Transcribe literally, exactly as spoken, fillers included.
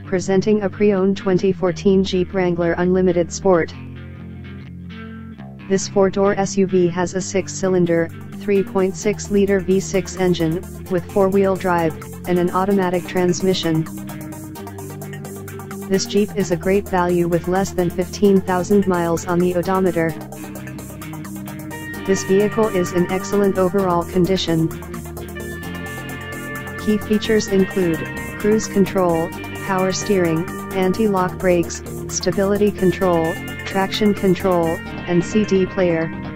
presenting a pre-owned twenty fourteen Jeep Wrangler Unlimited Sport. This four-door S U V has a six-cylinder, three point six liter V six engine, with four-wheel drive, and an automatic transmission. This Jeep is a great value with less than fifteen thousand miles on the odometer. This vehicle is in excellent overall condition. Key features include cruise control, power steering, anti-lock brakes, stability control, traction control, and C D player.